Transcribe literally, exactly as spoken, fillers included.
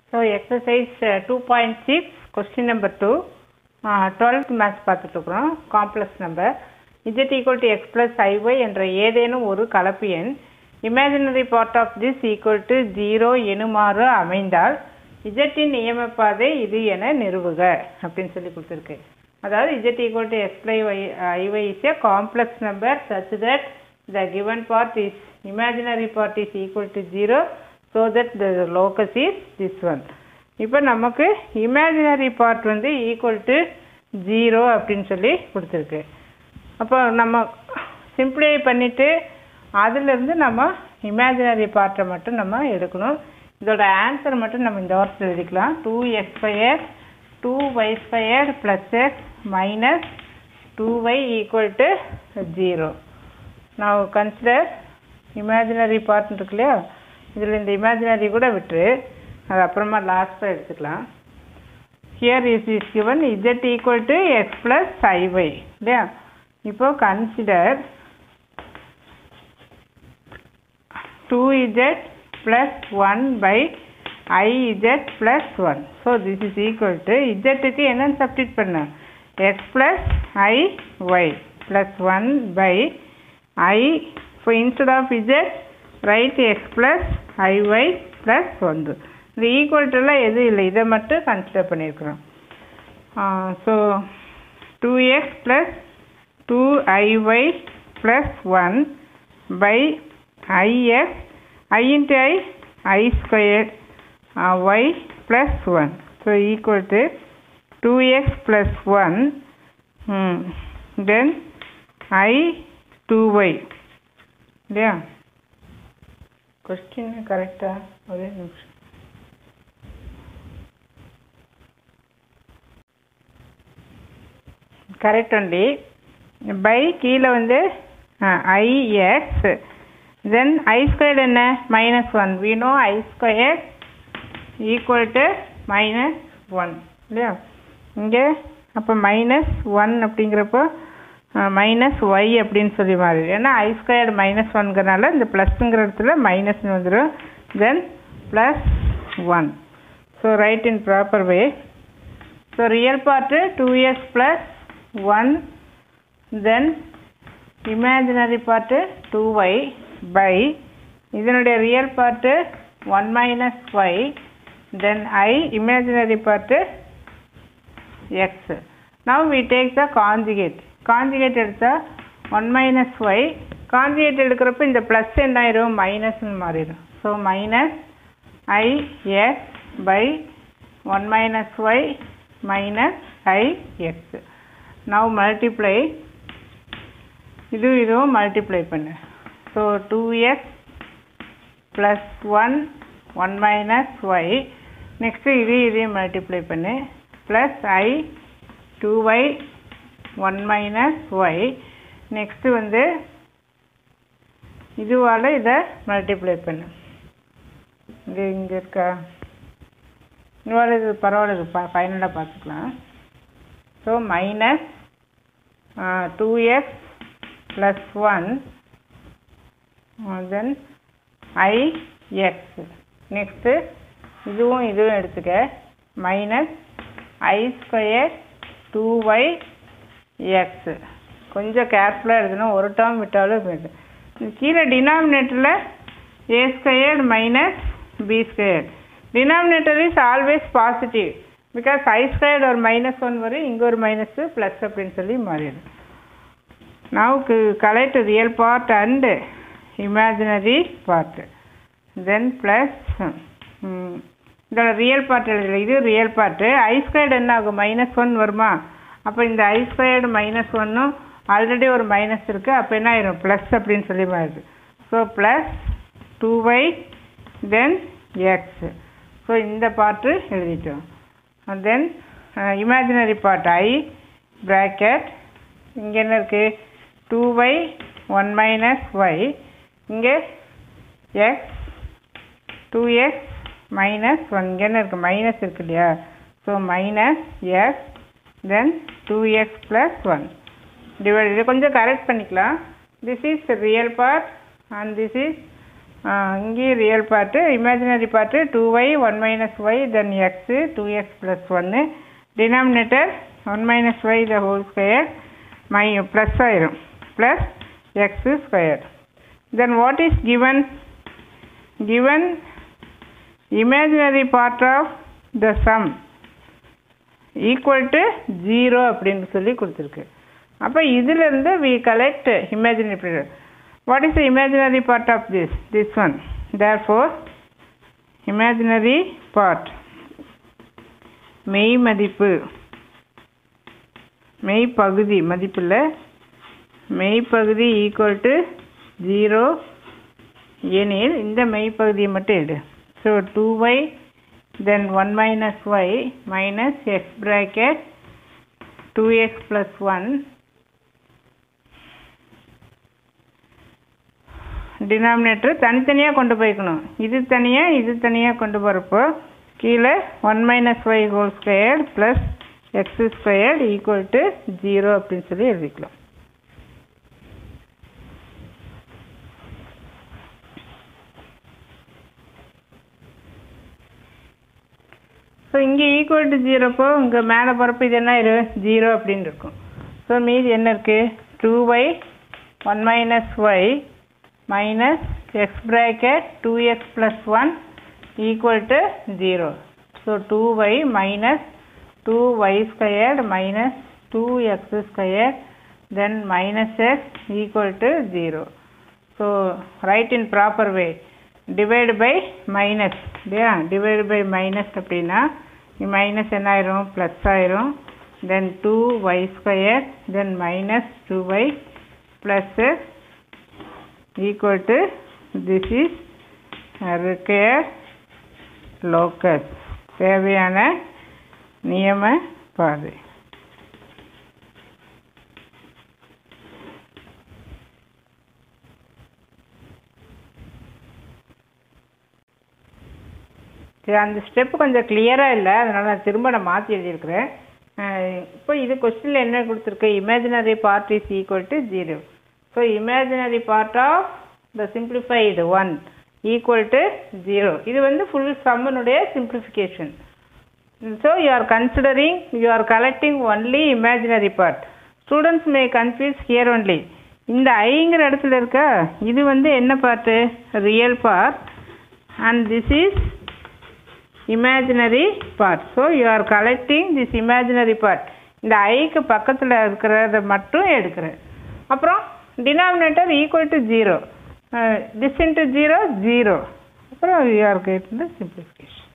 So exercise uh, two point six, question number two, uh, twelfth maths பார்த்துட்டுருக்குறோம். complex number z equal to x plus iy என்ற ஏதேனும் ஒரு கலப்பு எண் imaginary part of this equal to zero எனுமாறு அமைந்தால் z இன் நியமப்பாதை இது என நிறுவுக அப்படின்னு சொல்லி கொடுத்துருக்கு. அதாவது z equal to x plus iy is a complex number such that the given part is imaginary part is equal to zero so that the locus is this one. இப்போ நமக்கு imaginary part வந்து equal to zero அப்படின்னு சொல்லி கொடுத்துருக்கு. அப்போ நம்ம சிம்பிளை பண்ணிவிட்டு அதிலிருந்து நம்ம இமேஜினரி பார்ட்டை மட்டும் நம்ம எடுக்கணும். இதோட ஆன்சர் மட்டும் நம்ம இந்த வாரத்தில் எழுதிக்கலாம். Two x square two y square plus x minus two y equal to zero. நான் கன்சிடர் இமேஜினரி பார்ட் இருக்கு இல்லையா, இதில் இந்த இமேஜினரி கூட விட்டுரு, அது அப்புறமா லாஸ்ட்டாக எடுத்துக்கலாம். Here is is given z equal to x plus i y இல்லையா. இப்போ consider two z plus one by i z plus one. So this is equal to இசட்டுக்கு என்னென்னு சப்ஸ்டிட் பண்ண x plus i y plus one by i. இப்போ instead of z write x plus i y plus ஒன்று. இந்த ஈக்குவல்ட்டெல்லாம் எதுவும் இல்லை, இதை மட்டும் கன்சிடர் பண்ணியிருக்கிறோம். So two x plus two i y plus one by ix I into i i square y plus one. So equal to two x plus one then i two y இல்லையா. Question கரெக்டாக ஒரே நிமிஷம். Correct only. By கீழே வந்து i x then i square என்ன minus one. We know i square equal to minus one இல்லையா. இங்கே அப்போ மைனஸ் ஒன் அப்படிங்கிறப்போ மைனஸ் ஒய் அப்படின்னு சொல்லி மாறி, ஏன்னா ஐ ஸ்கொயர் மைனஸ் ஒன்கிறனால இந்த ப்ளஸ்ங்கிற இடத்துல மைனஸ்னு வந்துடும். Then plus one. So write in proper way. So real part two x plus one then imaginary part two y by இதனுடைய real part one minus y then i imaginary part x. Now we take the conjugate. Conjugate எடுத்தால் one minus y conjugate எடுக்கிறப்ப இந்த plus என்ன ஆயிரும் மைனஸ்ன்னு மாறிடும். So minus i x by one minus y minus i x. Now multiply, இது இதுவும் multiply பண்ணு. So two x plus one one minus y next இது இதையும் மல்டிப்ளை பண்ணு plus i two y one minus y next வந்து இதுவால் இதை multiply பண்ணு. இங்கே இங்கே இருக்கா இதுவால் இது பரவாயில்ல, இது ஃபைனலாக பார்த்துக்கலாம். So minus two x plus one uh, then I x. next இதுவும் இதுவும் எடுத்துக்க minus I square two y x. கொஞ்சம் கேர்ஃபுல்லாக எழுதணும், ஒரு டேர்ம் விட்டாலும் கீழே டினாமினேட்டரில் a squared minus b squared. denominator is always positive because I squared ஒரு மைனஸ் ஒன் வரும், இங்கே ஒரு மைனஸ் ப்ளஸ் அப்படின்னு சொல்லி மாறிடும். Now collect real part and imaginary part. Then plus இந்த ரியல் பார்ட் எழுதல, இது ரியல் பார்ட்டு. ஐ ஸ்கொயர்டு என்ன ஆகும் மைனஸ் ஒன் வருமா. அப்போ இந்த ஐ ஸ்கொயர்டு மைனஸ் ஒன்னும் ஆல்ரெடி ஒரு மைனஸ் இருக்குது, அப்போ என்ன ஆயிரும் ப்ளஸ் அப்படின்னு சொல்லி மாறுது. So plus two y then x. So இந்த பார்ட்டு எழுதிட்டோம். Then imaginary part i bracket இங்கே என்ன இருக்குது two y one minus y இங்கே x two x minus one இங்கே என்ன இருக்குது மைனஸ் இருக்கு இல்லையா. So minus x then two x plus one divide. இது கொஞ்சம் கரெக்ட் பண்ணிக்கலாம். This is real part and this is இங்கே real part, imaginary part two y one minus y then x two x plus ஒன்று, denominator one minus y the whole square my plus ஆயிரும் plus x square. Then what is given? Given imaginary part of the sum equal to zero அப்படின்னு சொல்லி கொடுத்துருக்கு. அப்போ இதிலிருந்து we collect imaginary part. What is the imaginary part of this? This one. Therefore, imaginary part மெய் மதிப்பு, மெய் பகுதி மதிப்பில் மெய் பகுதி ஈக்குவல் டு ஜீரோ எனில் இந்த மெய் பகுதியை மட்டும் எடு. So two y then one minus y minus x bracket two x plus one denominator தனித்தனியாக கொண்டு போய்க்கணும். இது தனியாக இது தனியாக கொண்டு போகிறப்போ கீழே one minus y whole square plus x square equal to zero அப்படின்னு சொல்லி எழுதிக்கலாம். ஸோ இங்கே ஈக்குவல் டு ஜீரோப்போ இங்கே மேலே போகிறப்போ இது என்ன ஆயிரும்? ஜீரோ அப்படின்னு இருக்கும். ஸோ மீதி என்ன இருக்குது? Two y one minus y minus x bracket two x plus one equal to zero. So two y minus two y squared minus two x squared then minus x equal to zero. So write in proper way. Divide by minus. Yeah, divide by minus அப்படினா minus என்ன ஆயிரும்? plus ஆயிரும். Then two y squared then minus two y plus equal to this is required locus. தேவையான நியம பாதை. அந்த step கொஞ்சம் கிளியராக இல்லை, அதனால் நான் திரும்ப நான் மாற்றி எழுதியிருக்கிறேன். இப்போ இது கொஸ்டினில் என்ன கொடுத்துருக்கு? Imaginary part is equal to zero. So imaginary part of the simplified one equal to zero. இது வந்து full sum உடைய simplification. So you are considering, you are collecting only imaginary part. Students may confuse here only. இந்த ஐங்கிற இடத்துல இருக்க இது வந்து என்ன part? Real part and this is imaginary part. So you are collecting this imaginary part. இந்த ஐக்கு பக்கத்தில் இருக்கிறத மட்டும் எடுக்கிறேன். அப்புறம் denominator equal to zero. Uh, this into zero, zero. So we are getting the simplification.